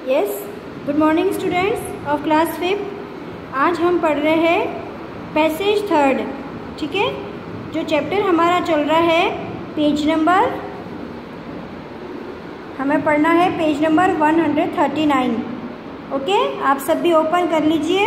Yes, good morning students of class 5। आज हम पढ़ रहे हैं पैसेज थर्ड। ठीक है, जो चैप्टर हमारा चल रहा है पेज नंबर, हमें पढ़ना है पेज नंबर 139। ओके, आप सब भी ओपन कर लीजिए।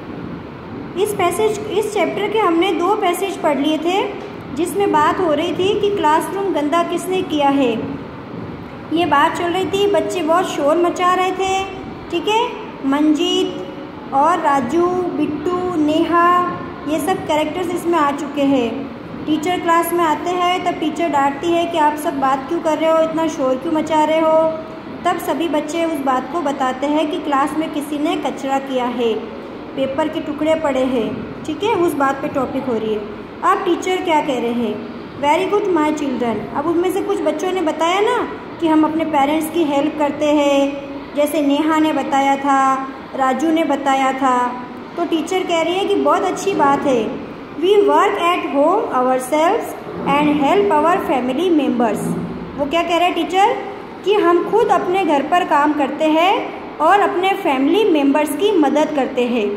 इस चैप्टर के हमने 2 पैसेज पढ़ लिए थे, जिसमें बात हो रही थी कि क्लासरूम गंदा किसने किया है। ये बात चल रही थी, बच्चे बहुत शोर मचा रहे थे। ठीक है, मंजीत और राजू, बिट्टू, नेहा, ये सब कैरेक्टर्स इसमें आ चुके हैं। टीचर क्लास में आते हैं तब टीचर डांटती है कि आप सब बात क्यों कर रहे हो, इतना शोर क्यों मचा रहे हो। तब सभी बच्चे उस बात को बताते हैं कि क्लास में किसी ने कचरा किया है, पेपर के टुकड़े पड़े हैं। ठीक है, उस बात पे टॉपिक हो रही है। अब टीचर क्या कह रहे हैं, वेरी गुड माय चिल्ड्रन। अब उनमें से कुछ बच्चों ने बताया ना कि हम अपने पेरेंट्स की हेल्प करते हैं, जैसे नेहा ने बताया था, राजू ने बताया था। तो टीचर कह रही है कि बहुत अच्छी बात है, we work at home ourselves and help our family members. वो क्या कह रहे हैं टीचर कि हम खुद अपने घर पर काम करते हैं और अपने फैमिली मेम्बर्स की मदद करते हैं।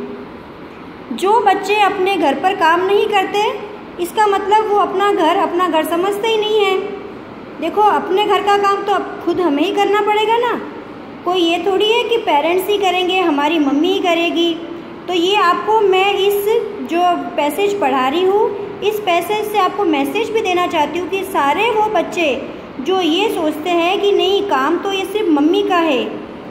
जो बच्चे अपने घर पर काम नहीं करते, इसका मतलब वो अपना घर समझते ही नहीं है। देखो, अपने घर का काम तो अब खुद हमें ही करना पड़ेगा ना। कोई ये थोड़ी है कि पेरेंट्स ही करेंगे, हमारी मम्मी ही करेगी। तो ये आपको मैं इस जो पैसेज पढ़ा रही हूँ, इस पैसेज से आपको मैसेज भी देना चाहती हूँ कि सारे वो बच्चे जो ये सोचते हैं कि नहीं काम तो ये सिर्फ मम्मी का है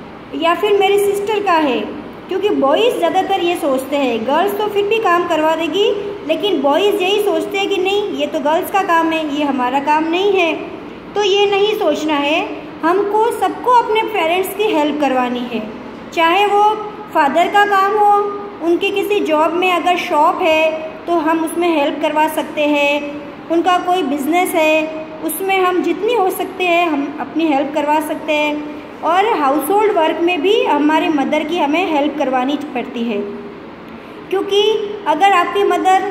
या फिर मेरी सिस्टर का है, क्योंकि बॉयज़ ज़्यादातर ये सोचते हैं, गर्ल्स तो फिर भी काम करवा देगी, लेकिन बॉयज़ यही सोचते हैं कि नहीं ये तो गर्ल्स का काम है, ये हमारा काम नहीं है। तो ये नहीं सोचना है, हमको सबको अपने पेरेंट्स की हेल्प करवानी है। चाहे वो फादर का काम हो, उनके किसी जॉब में अगर शॉप है तो हम उसमें हेल्प करवा सकते हैं। उनका कोई बिजनेस है, उसमें हम जितनी हो सकते हैं हम अपनी हेल्प करवा सकते हैं। और हाउस होल्ड वर्क में भी हमारे मदर की हमें हेल्प करवानी पड़ती है, क्योंकि अगर आपकी मदर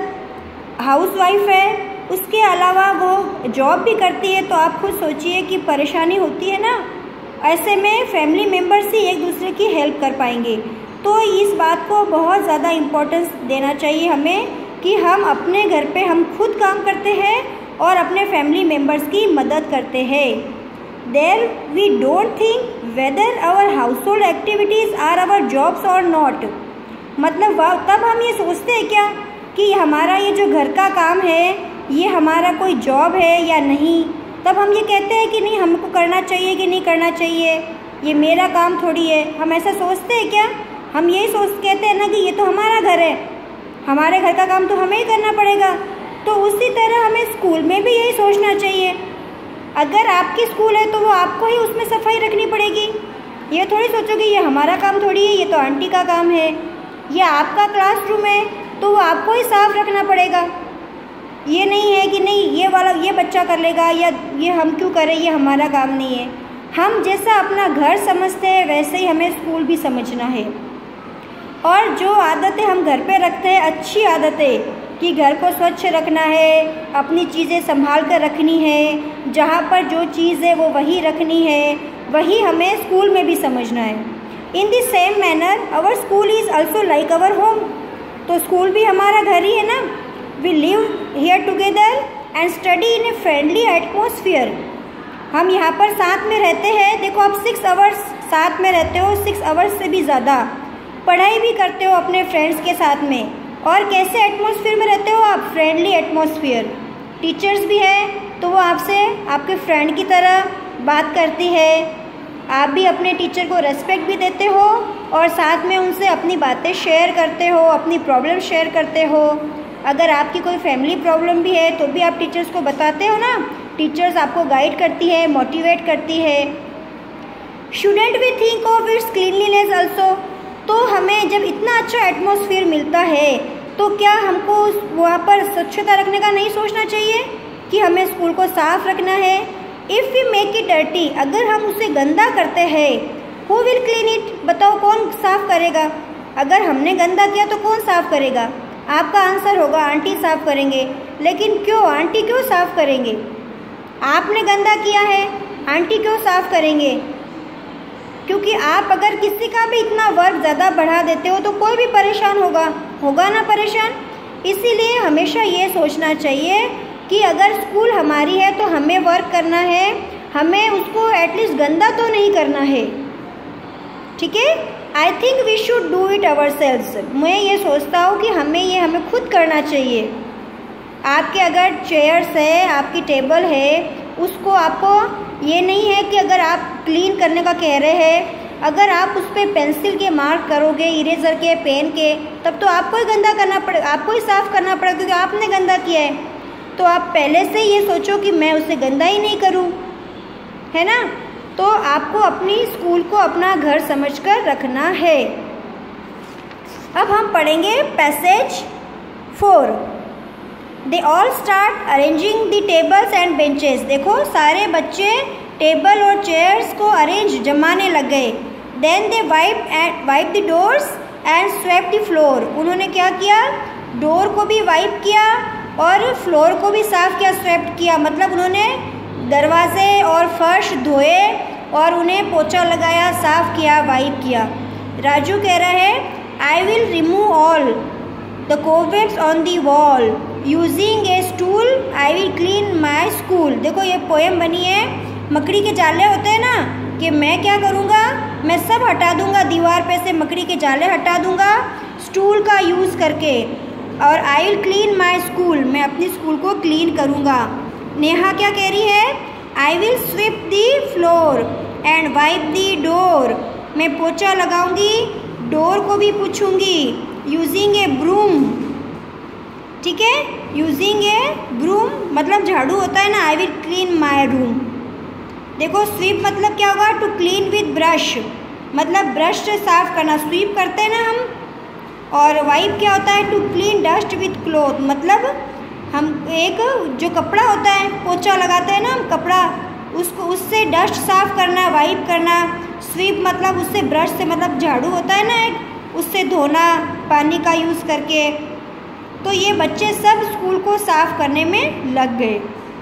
हाउसवाइफ है, उसके अलावा वो जॉब भी करती है, तो आप खुद सोचिए कि परेशानी होती है ना। ऐसे में फैमिली मेम्बर्स ही एक दूसरे की हेल्प कर पाएंगे। तो इस बात को बहुत ज़्यादा इम्पोर्टेंस देना चाहिए हमें कि हम अपने घर पे हम खुद काम करते हैं और अपने फैमिली मेम्बर्स की मदद करते हैं। There we don't think whether our house hold activities are our jobs और नॉट। मतलब तब हम ये सोचते हैं क्या कि हमारा ये जो घर का काम है ये हमारा कोई जॉब है या नहीं। तब हम ये कहते हैं कि नहीं हमको करना चाहिए कि नहीं करना चाहिए, ये मेरा काम थोड़ी है। हम ऐसा सोचते हैं क्या? हम यही कहते हैं ना कि ये तो हमारा घर है, हमारे घर का काम तो हमें ही करना पड़ेगा। तो उसी तरह हमें स्कूल में भी यही सोचना चाहिए। अगर आपकी स्कूल है तो वो आपको ही उसमें सफाई रखनी पड़ेगी। ये थोड़ी सोचोगे ये हमारा काम थोड़ी है, ये तो आंटी का काम है। ये आपका क्लासरूम है तो वो आपको ही साफ रखना पड़ेगा। ये नहीं है कि नहीं ये बच्चा कर लेगा या ये हम क्यों करें, ये हमारा काम नहीं है। हम जैसा अपना घर समझते हैं वैसे ही हमें स्कूल भी समझना है। और जो आदतें हम घर पे रखते हैं, अच्छी आदतें कि घर को स्वच्छ रखना है, अपनी चीज़ें संभाल कर रखनी है, जहाँ पर जो चीज़ है वो वही रखनी है, वही हमें स्कूल में भी समझना है। In the same manner our school is also like our home. तो स्कूल भी हमारा घर ही है ना। We live here together and study in a friendly atmosphere. हम यहाँ पर साथ में रहते हैं। देखो, आप 6 आवर्स साथ में रहते हो, 6 आवर्स से भी ज़्यादा पढ़ाई भी करते हो अपने फ्रेंड्स के साथ में। और कैसे एटमॉस्फेयर में रहते हो आप? Friendly atmosphere. टीचर्स भी है तो वो आपसे आपके फ्रेंड की तरह बात करती है। आप भी अपने टीचर को रेस्पेक्ट भी देते हो और साथ में उनसे अपनी बातें शेयर करते हो, अपनी प्रॉब्लम शेयर करते हो। अगर आपकी कोई फैमिली प्रॉब्लम भी है तो भी आप टीचर्स को बताते हो ना। टीचर्स आपको गाइड करती है, मोटिवेट करती है। Shouldn't we think of its cleanliness also. तो हमें जब इतना अच्छा एटमॉस्फेयर मिलता है तो क्या हमको वहाँ पर स्वच्छता रखने का नहीं सोचना चाहिए कि हमें स्कूल को साफ रखना है? If we make it dirty, अगर हम उसे गंदा करते हैं, हु विल क्लीन इट? बताओ कौन साफ करेगा? अगर हमने गंदा किया तो कौन साफ करेगा? आपका आंसर होगा आंटी साफ करेंगे। लेकिन क्यों? आंटी क्यों साफ करेंगे? आपने गंदा किया है, आंटी क्यों साफ करेंगे? क्योंकि आप अगर किसी का भी इतना वर्क ज़्यादा बढ़ा देते हो तो कोई भी परेशान होगा ना परेशान। इसीलिए हमेशा ये सोचना चाहिए कि अगर स्कूल हमारी है तो हमें वर्क करना है, हमें उसको एटलीस्ट गंदा तो नहीं करना है, ठीक है। I think we should do it ourselves. मैं ये सोचता हूँ कि हमें खुद करना चाहिए। आपके अगर चेयर्स है, आपकी टेबल है, उसको आपको ये नहीं है कि अगर आप क्लीन करने का कह रहे हैं, अगर आप उस पर पेंसिल के मार्क करोगे, इरेजर के, पेन के, तब तो आपको ही गंदा करना पड़ेगा, आपको ही साफ़ करना पड़ेगा क्योंकि आपने गंदा किया है। तो आप पहले से ये सोचो कि मैं उसे गंदा ही नहीं करूँ, है ना। तो आपको अपनी स्कूल को अपना घर समझकर रखना है। अब हम पढ़ेंगे passage 4। They all start arranging the tables and benches. देखो सारे बच्चे टेबल और चेयर्स को अरेंज जमाने लग गए। Then they wipe the doors and sweep the floor. उन्होंने क्या किया, डोर को भी वाइप किया और फ्लोर को भी साफ़ किया, स्वेप किया, मतलब उन्होंने दरवाजे और फर्श धोए और उन्हें पोछा लगाया, साफ़ किया, वाइप किया। राजू कह रहा है I will remove all the cobwebs on the wall using a stool, I will clean my school. देखो ये पोएम बनी है, मकड़ी के जाले होते हैं ना, कि मैं क्या करूँगा, मैं सब हटा दूँगा, दीवार पे से मकड़ी के जाले हटा दूँगा स्टूल का यूज़ करके, और I will clean my school, मैं अपनी स्कूल को क्लीन करूँगा। नेहा क्या कह रही है, I will sweep the floor and wipe the door, मैं पोछा लगाऊंगी, डोर को भी पूछूंगी, यूजिंग ए ब्रूम, ठीक है, यूजिंग ए ब्रूम मतलब झाड़ू होता है ना, I will clean my room. देखो स्वीप मतलब क्या होगा, टू क्लीन विद ब्रश, मतलब ब्रश से साफ करना, स्वीप करते हैं ना हम। और वाइप क्या होता है, to clean dust with cloth, मतलब हम एक जो कपड़ा होता है, पोछा लगाते हैं ना हम कपड़ा, उसको उससे डस्ट साफ़ करना, वाइप करना। स्वीप मतलब उससे ब्रश से, मतलब झाड़ू होता है ना एक, उससे धोना पानी का यूज़ करके। तो ये बच्चे सब स्कूल को साफ़ करने में लग गए।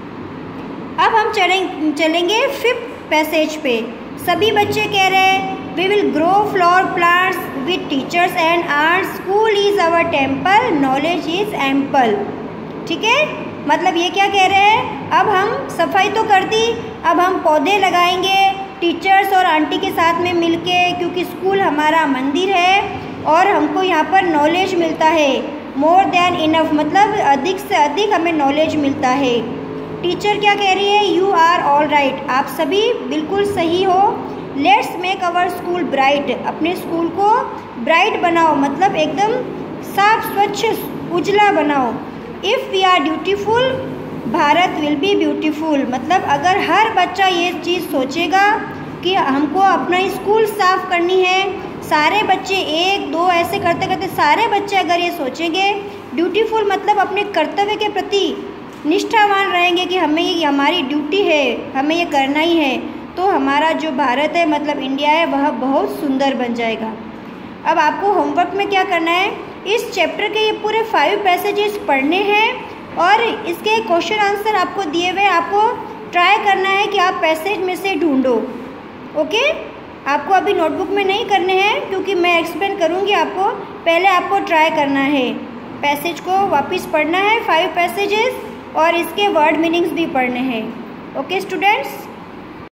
अब हम चलेंगे 5th पैसेज पे। सभी बच्चे कह रहे हैं we will grow flower plants with teachers and arts, school is our temple, knowledge is ample, ठीक है। मतलब ये क्या कह रहे हैं, अब हम सफाई तो कर दी, अब हम पौधे लगाएंगे टीचर्स और आंटी के साथ में मिलके, क्योंकि स्कूल हमारा मंदिर है और हमको यहाँ पर नॉलेज मिलता है, मोर देन इनफ, मतलब अधिक से अधिक हमें नॉलेज मिलता है। टीचर क्या कह रही है, यू आर ऑल राइट, आप सभी बिल्कुल सही हो। Let's make our school bright, अपने स्कूल को ब्राइट बनाओ, मतलब एकदम साफ स्वच्छ उजला बनाओ। If we are dutiful Bharat will be beautiful, मतलब अगर हर बच्चा ये चीज़ सोचेगा कि हमको अपना स्कूल साफ़ करनी है, सारे बच्चे 1 2 ऐसे करते करते सारे बच्चे अगर ये सोचेंगे, ड्यूटीफुल मतलब अपने कर्तव्य के प्रति निष्ठावान रहेंगे कि हमें ये हमारी ड्यूटी है, हमें ये करना ही है, तो हमारा जो भारत है मतलब इंडिया है वह बहुत सुंदर बन जाएगा। अब आपको होमवर्क में क्या करना है, इस चैप्टर के ये पूरे 5 पैसेजेस पढ़ने हैं और इसके क्वेश्चन आंसर आपको दिए हुए, आपको ट्राई करना है कि आप पैसेज में से ढूंढो। ओके, आपको अभी नोटबुक में नहीं करने हैं क्योंकि मैं एक्सप्लेन करूँगी आपको, पहले आपको ट्राई करना है, पैसेज को वापस पढ़ना है 5 पैसेजेस और इसके वर्ड मीनिंग्स भी पढ़ने हैं। Okay students.